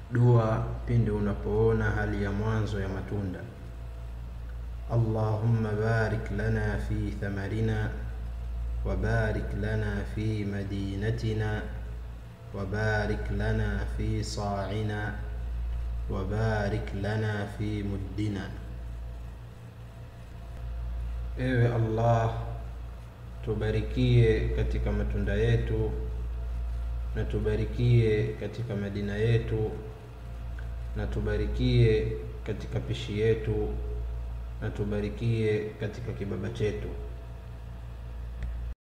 Dua pindi unapoona hali ya mwanzo ya matunda. Allahumma barik lana fi thamarina wa barik lana fi madinatina wa barik lana fi sa'ina wa barik lana fi muddina. Ewe Allah, tubarikie katika matunda yetu na tubarikie katika Madina yetu na tubarikie katika pishi yetu na tubarikie katika kibaba chetu.